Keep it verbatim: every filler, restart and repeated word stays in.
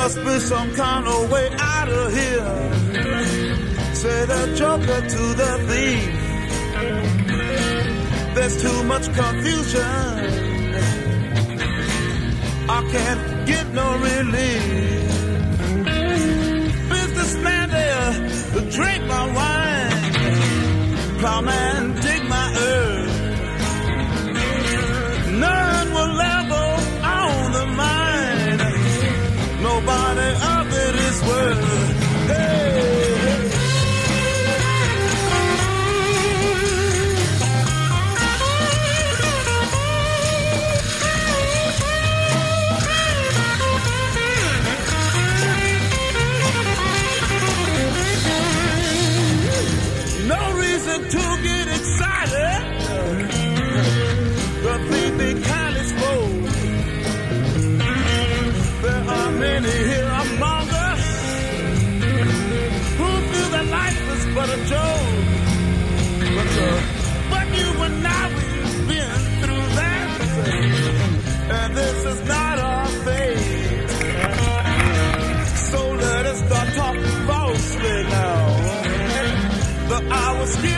must be some kind of way out of here. Say the joker to the thief. There's too much confusion. I can't get no relief. Businessman there, drink my wine. Plowman, dig my earth. None will ever own the mine. Nobody of it is worth. Hey, hey. No reason to get excited. The thief be kind exposed. There are many here among us who feel that life is but a joke. But, uh, but you and I, we've been through that. And this is not our fate. So let us start talking falsely now. The hour's still